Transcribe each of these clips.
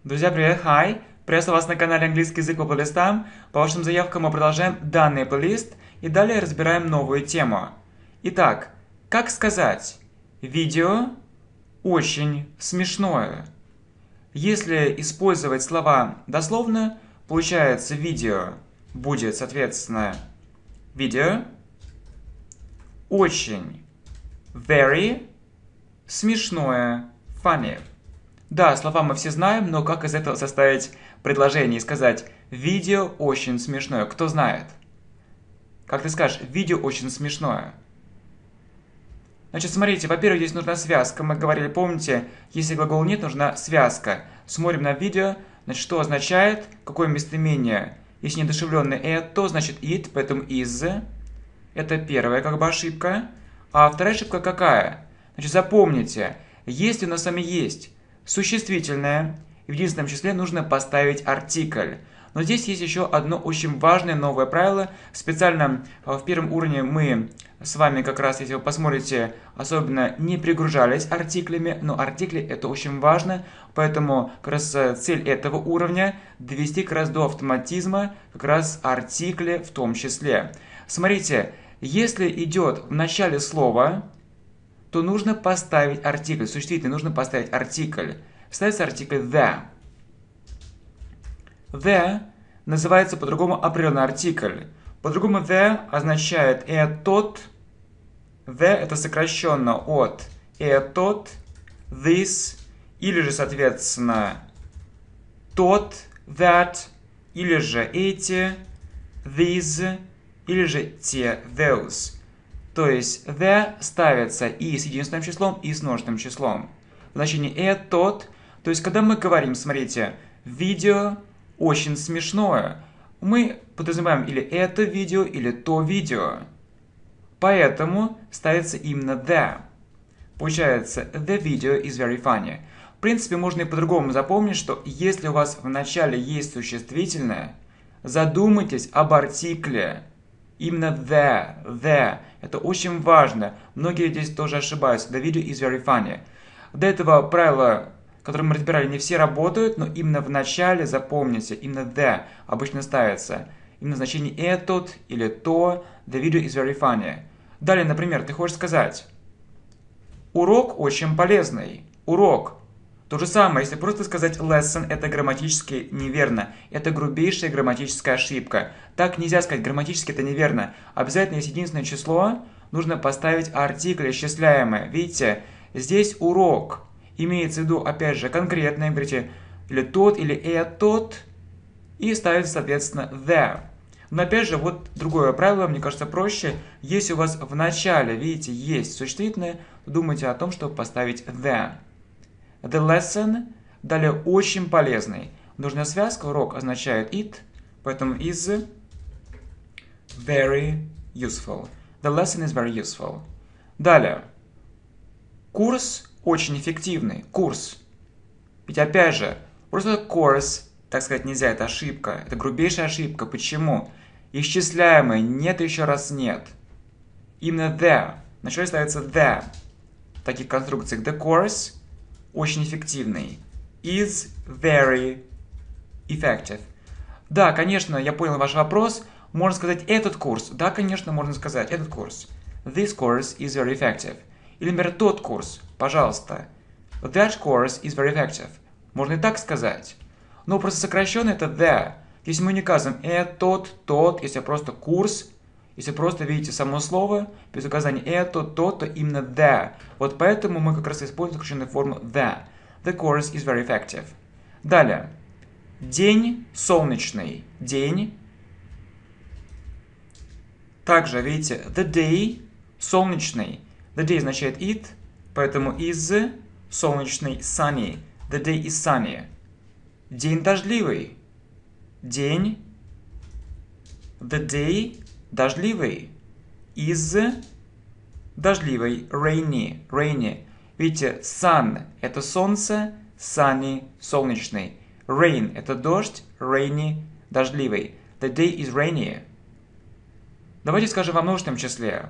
Друзья, привет, hi! Приветствую вас на канале Английский язык по плейлистам. По вашим заявкам мы продолжаем данный плейлист и далее разбираем новую тему. Итак, как сказать «видео очень смешное»? Если использовать слова дословно, получается видео будет, соответственно, видео очень, very, смешное, funny. Да, слова мы все знаем, но как из этого составить предложение и сказать «видео очень смешное»? Кто знает? Как ты скажешь «видео очень смешное»? Значит, смотрите, во-первых, здесь нужна связка. Мы говорили, помните, если глагола нет, нужна связка. Смотрим на видео, значит, что означает, какое местоимение. Если недушевленное «it», то значит «it», поэтому «is». Это первая как бы ошибка. А вторая ошибка какая? Значит, запомните, если у нас с вами есть существительное, и в единственном числе нужно поставить артикль. Но здесь есть еще одно очень важное новое правило. Специально в первом уровне мы с вами как раз, если вы посмотрите, особенно не пригружались артиклями, но артикли это очень важно, поэтому как раз цель этого уровня довести как раз до автоматизма как раз артикли в том числе. Смотрите, если идет в начале слова, то нужно поставить артикль. Существительное нужно поставить артикль. Ставится артикль the. The называется по-другому определенный артикль. По-другому the означает тот. The это сокращенно от тот, this, или же, соответственно, тот, that, или же эти, these, или же те, those. То есть the ставится и с единственным числом, и с множественным числом. В значении тот. То есть, когда мы говорим, смотрите, видео очень смешное, мы подразумеваем или это видео, или то видео. Поэтому ставится именно the. Получается, the video is very funny. В принципе, можно и по-другому запомнить, что если у вас в начале есть существительное, задумайтесь об артикле. Именно the. Это очень важно. Многие здесь тоже ошибаются. The video is very funny. До этого правила, которое мы разбирали, не все работают, но именно в начале, запомните, именно the обычно ставится. Именно значение этот или то. The video is very funny. Далее, например, ты хочешь сказать урок очень полезный. Урок. То же самое, если просто сказать lesson, это грамматически неверно. Это грубейшая грамматическая ошибка. Так нельзя сказать, грамматически это неверно. Обязательно, если единственное число, нужно поставить артикль исчисляемое. Видите, здесь урок. Имеется в виду, опять же, конкретное, говорите, или тот, или тот, и ставится, соответственно, the. Но опять же, вот другое правило, мне кажется, проще. Если у вас в начале, видите, есть существительное, то думайте о том, чтобы поставить the. The lesson, далее очень полезный. Нужная связка, урок означает it, поэтому is very useful. The lesson is very useful. Далее. Курс очень эффективный. Курс. Ведь опять же, просто course, так сказать, нельзя, это ошибка. Это грубейшая ошибка. Почему? Исчисляемое нет еще раз нет. Именно the. Вначале ставится the. В таких конструкциях the course очень эффективный. Is very effective. Да, конечно, я понял ваш вопрос. Можно сказать этот курс. Да, конечно, можно сказать этот курс. This course is very effective. Или, например, тот курс. Пожалуйста. That course is very effective. Можно и так сказать. Но просто сокращенно это the. Если мы не указываем тот, если просто курс, если просто видите само слово, без указания тот, то именно the. Вот поэтому мы как раз используем сокращенную форму the. The course is very effective. Далее. День солнечный. День. Также, видите, the day солнечный. The day означает it, поэтому is солнечный sunny. The day is sunny. День дождливый. День. The day дождливый. Is дождливый. Rainy. Rainy. Видите, sun это солнце, sunny солнечный. Rain это дождь, rainy дождливый. The day is rainy. Давайте скажем во множественном числе.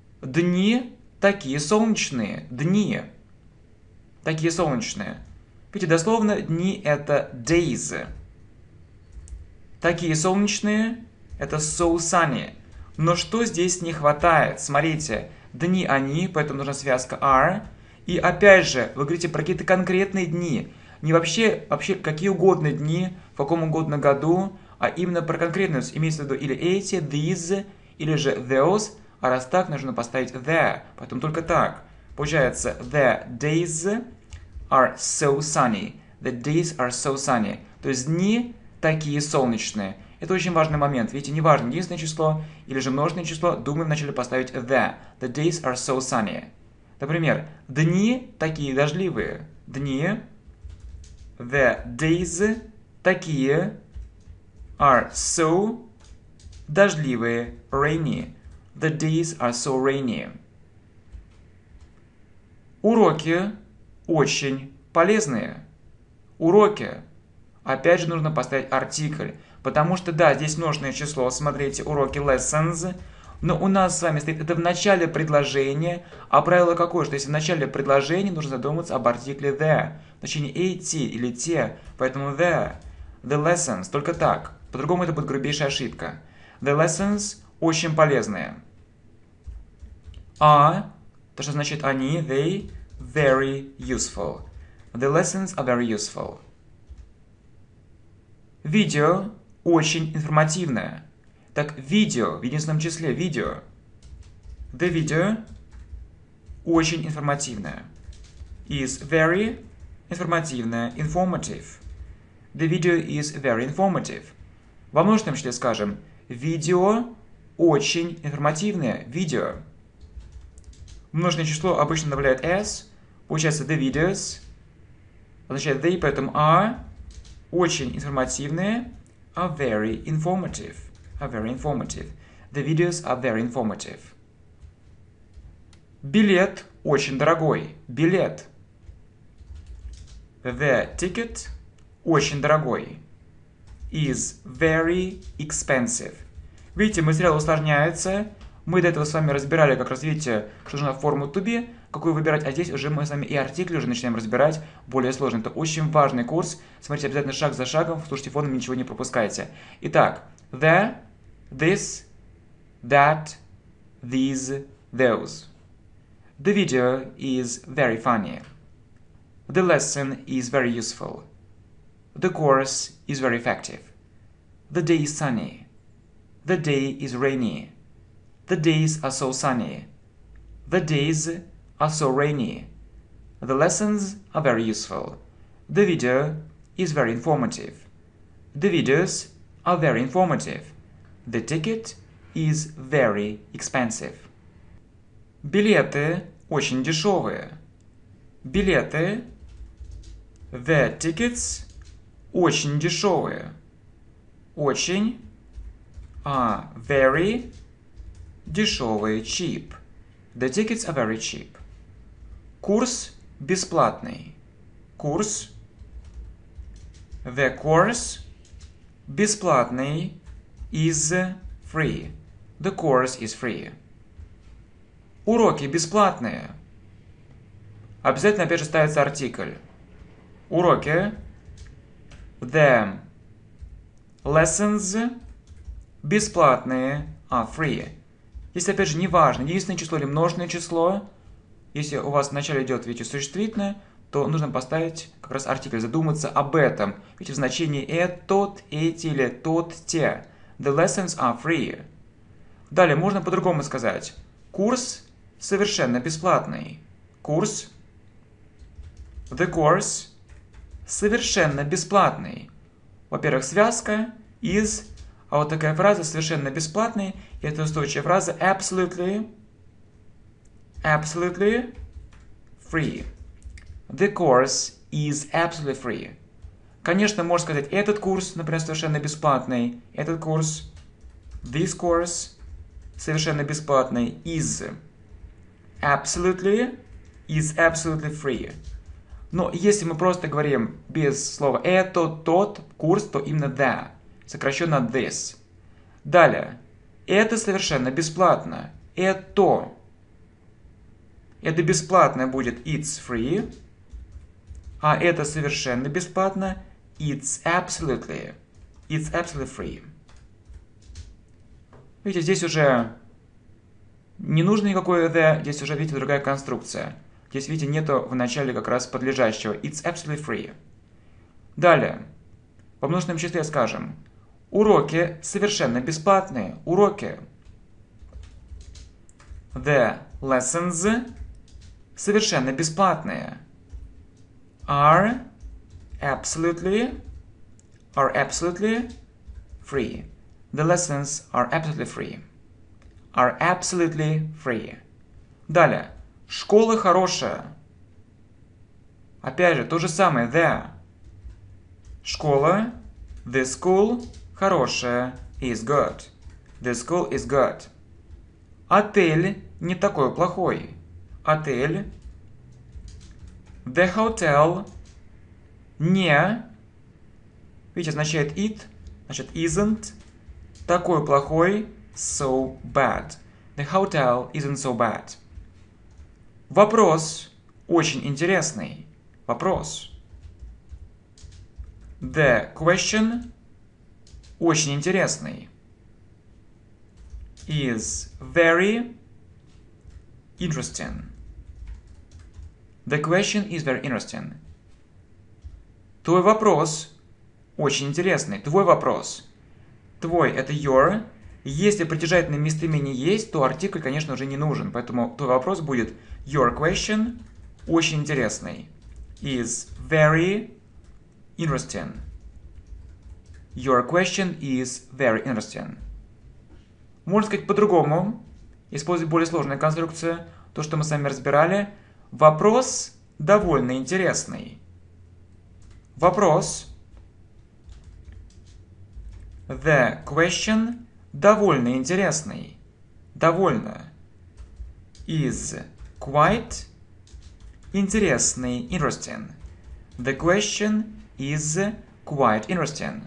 Дни такие солнечные. Дни такие солнечные. Видите, дословно дни это days. Такие солнечные это so sunny. Но что здесь не хватает? Смотрите, дни они, поэтому нужна связка are. И опять же, вы говорите про какие-то конкретные дни. Не вообще какие угодно дни, в каком угодно году, а именно про конкретную. Имеется в виду или эти, these, или же those. А раз так, нужно поставить the. Поэтому только так. Получается, the days are so sunny. The days are so sunny. То есть дни такие солнечные. Это очень важный момент. Видите, не важно единственное число или же множественное число. Думаем вначале поставить the. The days are so sunny. Например, дни такие дождливые. Дни. The days такие are so дождливые. Rainy. The days are so rainy. Уроки очень полезные. Уроки. Опять же нужно поставить артикль. Потому что, да, здесь множественное число. Смотрите, уроки lessons. Но у нас с вами стоит это в начале предложения. А правило какое? Что если в начале предложения нужно задуматься об артикле the. В значении эти или те. Поэтому the lessons. Только так. По-другому это будет грубейшая ошибка. The lessons очень полезные. То, что значит они, they, very useful. The lessons are very useful. Видео очень информативное. Так, видео, в единственном числе, видео. The video очень информативное. Is very информативное, informative. The video is very informative. Во множественном числе скажем, видео очень информативное, видео. Множественное число обычно добавляет s, получается the videos, означает they, поэтому are очень информативные, are very informative. Are very informative. The videos are very informative. Билет очень дорогой. Билет. The ticket очень дорогой. Is very expensive. Видите, материал усложняется. Мы до этого с вами разбирали, как раз видите, что нужно форму to be, какую выбирать, а здесь уже мы с вами и артикли уже начинаем разбирать более сложно. Это очень важный курс. Смотрите обязательно шаг за шагом, слушайте фоном, ничего не пропускайте. Итак, the, this, that, these, those. The video is very funny. The lesson is very useful. The course is very effective. The day is sunny. The day is rainy. The days are so sunny. The days are so rainy. The lessons are very useful. The video is very informative. The videos are very informative. The ticket is very expensive. Билеты очень дешевые. Билеты, the tickets, очень дешевые. Очень, very, дешевые, cheap. The tickets are very cheap. Курс бесплатный. Курс, the course, бесплатный, is free. The course is free. Уроки бесплатные. Обязательно опять же ставится артикль. Уроки, the lessons, бесплатные, free. Здесь опять же не важно, единственное число или множественное число. Если у вас вначале идет, видите, существительное, то нужно поставить как раз артикль, задуматься об этом. Видите, в значении тот, эти или тот, те. The lessons are free. Далее можно по-другому сказать. Курс совершенно бесплатный. Курс, the course, совершенно бесплатный. Во-первых, связка, is, а вот такая фраза совершенно бесплатный, и это устойчивая фраза absolutely free. The course is absolutely free. Конечно, можно сказать, этот курс, например, совершенно бесплатный. Этот курс, this course, совершенно бесплатный, is absolutely free. Но если мы просто говорим без слова тот курс, то именно the, сокращенно this. Далее, это совершенно бесплатно. Это бесплатно будет it's free. а это совершенно бесплатно. It's absolutely free. Видите, здесь уже не нужно никакое the, здесь уже, видите, другая конструкция. Здесь, видите, нету в начале как раз подлежащего. It's absolutely free. Далее. Во множественном числе скажем. Уроки совершенно бесплатные. Уроки. The lessons совершенно бесплатные. Are absolutely free. The lessons are absolutely free. Are absolutely free. Далее. Школа хорошая. Опять же, то же самое. The. Школа. The school. Хорошая. Is good. The school is good. Отель не такой плохой. Отель. The hotel. Не. Видите, означает it. Значит, isn't. Такой плохой. So bad. The hotel isn't so bad. Вопрос очень интересный. Вопрос. The question очень интересный. Is very interesting. The question is very interesting. Твой вопрос очень интересный. Твой вопрос. Твой – это your. Если притяжательное местоимение есть, то артикль, конечно, уже не нужен. Поэтому твой вопрос будет your question очень интересный. Is very interesting. Your question is very interesting. Можно сказать по-другому. Использовать более сложную конструкцию. То, что мы с вами разбирали. Вопрос довольно интересный. Вопрос. The question довольно интересный. Довольно. Is quite интересный. Interesting. The question is quite interesting.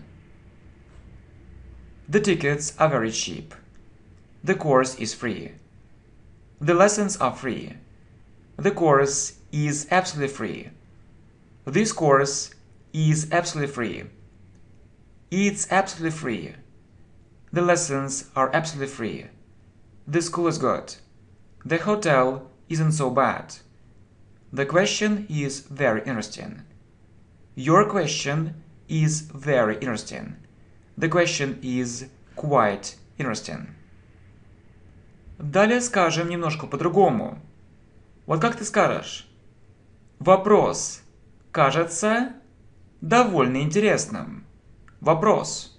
The tickets are very cheap. The course is free. The lessons are free. The course is absolutely free. This course is absolutely free. It's absolutely free. The lessons are absolutely free. The school is good. The hotel isn't so bad. The question is very interesting. Your question is very interesting. The question is quite interesting. Далее скажем немножко по-другому. Вот как ты скажешь? Вопрос кажется довольно интересным. Вопрос.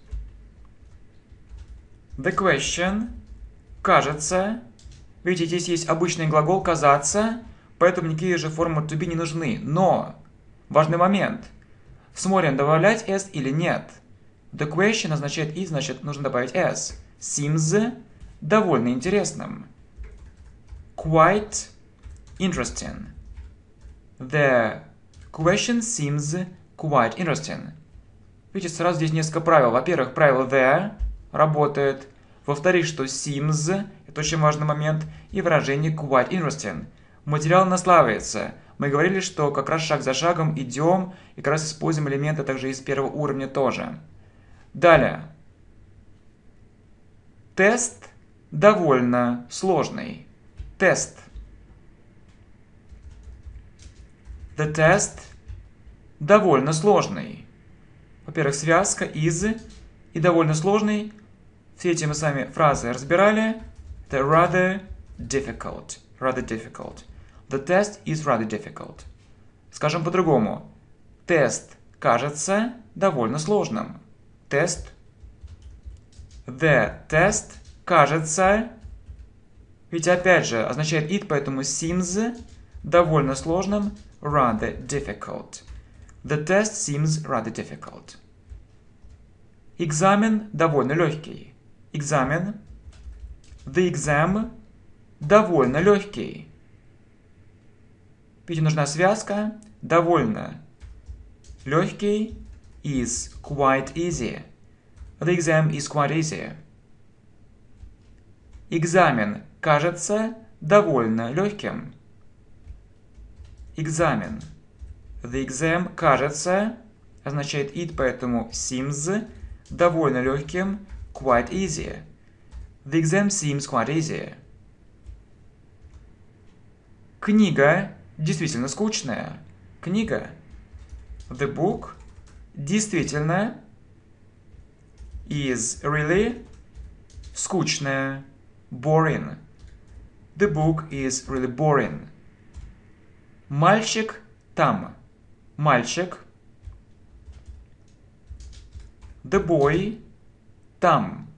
The question кажется. Видите, здесь есть обычный глагол казаться, поэтому никакие же формы to be не нужны. Но важный момент. Смотрим, добавлять s или нет. The question означает is, значит нужно добавить s. Seems довольно интересным. Quite interesting. The question seems quite interesting. Видите, сразу здесь несколько правил. Во-первых, правило the работает. Во-вторых, что seems, это очень важный момент. И выражение quite interesting. Материал наслаивается. Мы говорили, что как раз шаг за шагом идем и как раз используем элементы также из первого уровня тоже. Далее. Тест довольно сложный. Тест. The test довольно сложный. Во-первых, связка is и довольно сложный. Все эти мы с вами фразы разбирали. Это rather difficult. Rather difficult. The test is rather difficult. Скажем по-другому. Тест кажется довольно сложным. Тест. The test кажется. Ведь опять же означает it, поэтому seems довольно сложным. Rather difficult. The test seems rather difficult. Экзамен довольно легкий. Экзамен. The exam довольно легкий. Видите, нужна связка. Довольно легкий is quite easy. The exam is quite easy. Экзамен кажется довольно легким. Экзамен. The exam кажется, означает it, поэтому seems довольно легким, quite easy. The exam seems quite easy. Книга действительно скучная. Книга. The book действительно is really скучная. Boring. The book is really boring. Мальчик там. Мальчик. The boy там.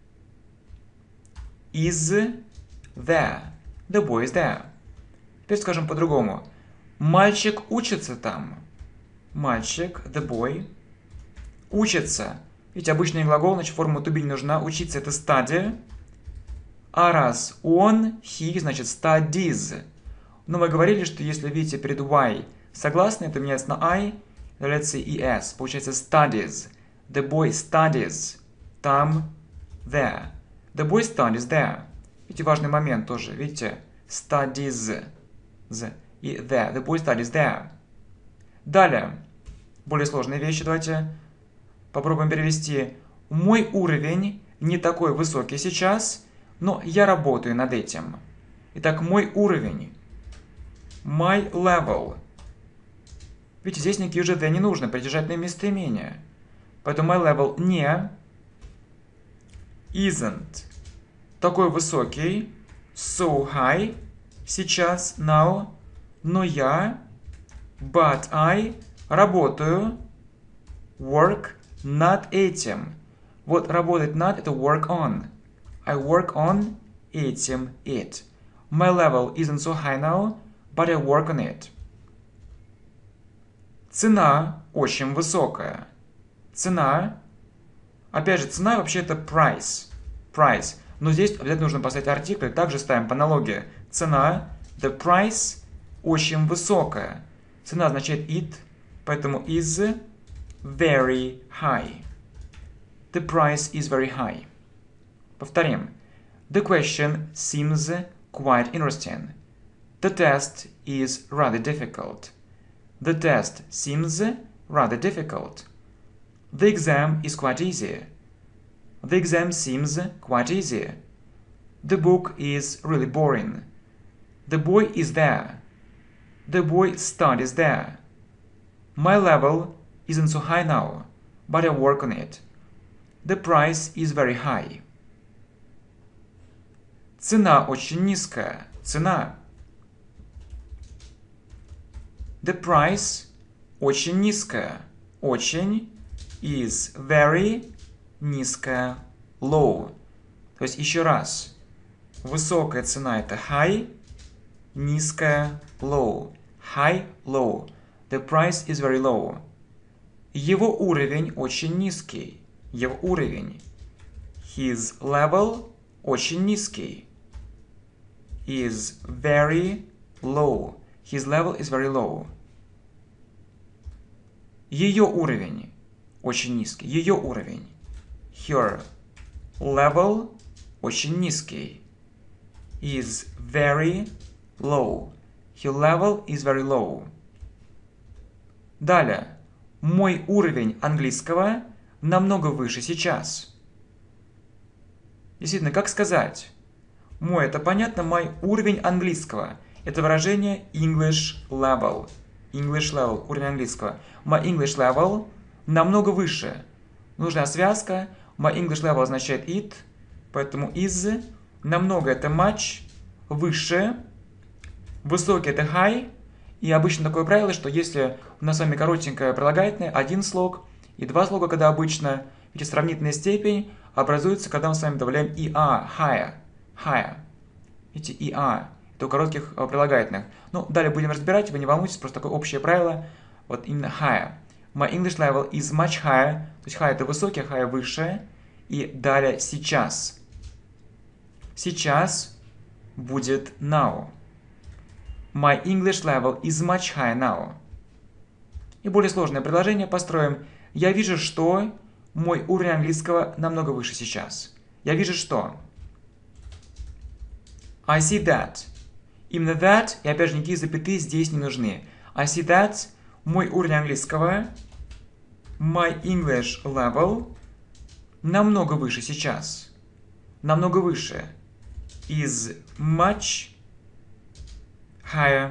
Is there. The boy is there. Теперь скажем по-другому. Мальчик учится там. Мальчик, the boy, учится. Ведь обычный глагол, значит, форма to be не нужна. Учиться — это study. А раз он, he, значит, studies. Но мы говорили, что если видите перед y согласные, это меняется на I, добавляется es. Получается studies. The boy studies. Там, there. The boy studies there. Видите, важный момент тоже. Видите? Studies. И there. The boy studies there. Далее. Более сложные вещи. Давайте попробуем перевести. Мой уровень не такой высокий сейчас, но я работаю над этим. Итак, мой уровень. My level. Видите, здесь никакие уже the не нужно. Притяжательное местоимение. Поэтому my level не isn't такой высокий. So high. Сейчас. Now. Но я. But I работаю. Work над этим. Вот работать над — это work on. I work on этим, it. My level isn't so high now, but I work on it. Цена очень высокая. Цена. Опять же, цена вообще это price. Price. Но здесь обязательно нужно поставить артикль. Также ставим по аналогии. Цена. The price очень высокая. Цена означает it, поэтому is very high. The price is very high. Повторим. The question seems quite interesting. The test is rather difficult. The test seems rather difficult. The exam is quite easy. The exam seems quite easy. The book is really boring. The boy is there. The boy studies there. My level isn't so high now, but I work on it. The price is very high. Цена очень низкая. Цена. The price очень низкая. Очень is very низкая. Low. То есть еще раз. Высокая цена — это high. Низкая — low. High, low. The price is very low. Его уровень очень низкий. Его уровень. His level очень низкий. Is very low. His level is very low. Ее уровень очень низкий. Ее уровень. Her level очень низкий. Is very low. Her level is very low. Далее. Мой уровень английского намного выше сейчас. Действительно, как сказать? Мой — это понятно, мой уровень английского. Это выражение English level. English level, уровень английского. My English level намного выше. Нужна связка. My English level означает it, поэтому is. Намного — это much. Выше. Высокий — это high. И обычно такое правило, что если у нас с вами коротенькое прилагательное, один слог и два слога, когда обычно, эти сравнительная степень образуется, когда мы с вами добавляем ER, higher, higher. Видите, ER, это у коротких прилагательных. Ну, далее будем разбирать, вы не волнуйтесь, просто такое общее правило, вот именно higher. My English level is much higher, то есть high — это высокий, higher — выше. И далее сейчас. Сейчас будет now. My English level is much higher now. И более сложное предложение построим. Я вижу, что мой уровень английского намного выше сейчас. Я вижу, что. I see that. Именно that, и опять же никакие запятые здесь не нужны. I see that Мой уровень английского, my English level, намного выше сейчас. Намного выше. Is much higher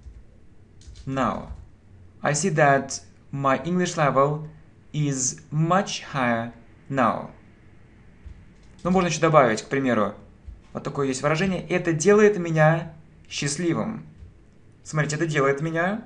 now. I see that my English level is much higher now. Ну, можно еще добавить, к примеру, вот такое есть выражение. Это делает меня счастливым. Смотрите, это делает меня.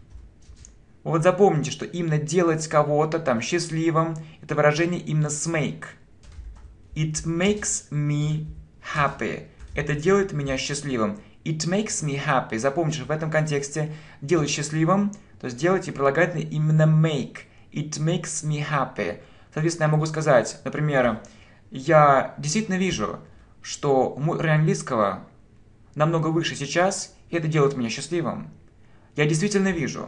Вот запомните, что именно делать кого-то там счастливым, это выражение именно с make. It makes me happy. Это делает меня счастливым. It makes me happy. Запомните, что в этом контексте делать счастливым, то есть делать и прилагательное именно make. It makes me happy. Соответственно, я могу сказать, например, я действительно вижу, что мой уровень английского намного выше сейчас, и это делает меня счастливым. Я действительно вижу.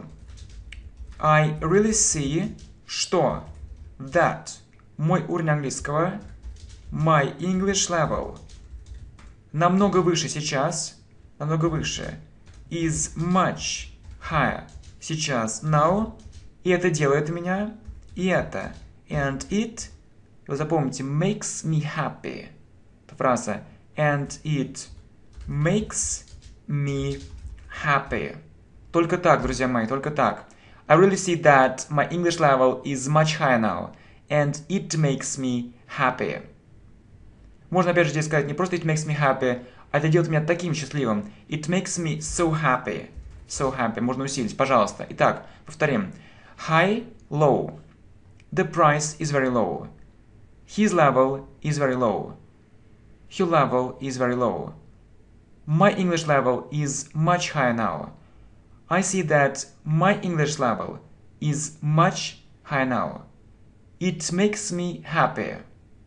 I really see, что that мой уровень английского, my English level, намного выше сейчас, намного выше, is much higher сейчас, now, и это делает меня, и это, and it, вы запомните, makes me happy. Это фраза, and it makes me happy. Только так, друзья мои, только так. I really see that my English level is much higher now, and it makes me happy. Можно опять же здесь сказать не просто it makes me happy, а это делает меня таким счастливым. It makes me so happy. So happy. Можно усилить, пожалуйста. Итак, повторим. High, low. The price is very low. His level is very low. Her level is very low. My English level is much higher now. I see that my English level is much higher now. It makes me happy.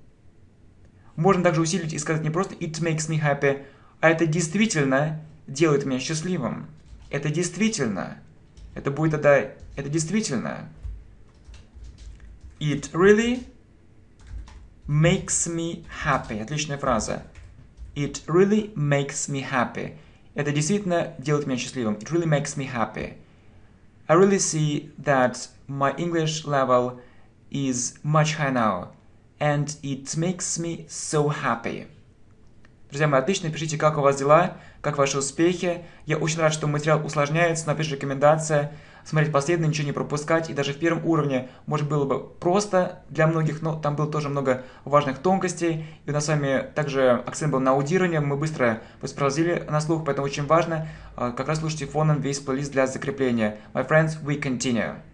Можно также усилить и сказать не просто it makes me happy, а это действительно делает меня счастливым. Это действительно. Это будет тогда... Это действительно. It really makes me happy. Отличная фраза. It really makes me happy. Это действительно делает меня счастливым. It really makes me happy. I really see that my English level is much higher now. And it makes me so happy. Друзья мои, отлично, пишите, как у вас дела, как ваши успехи. Я очень рад, что материал усложняется, но опять же рекомендация смотреть последовательно, ничего не пропускать. И даже в первом уровне, может, было бы просто для многих, но там было тоже много важных тонкостей. И у нас с вами также акцент был на аудировании, мы быстро воспроизводили на слух, поэтому очень важно как раз слушайте фоном весь плейлист для закрепления. My friends, we continue.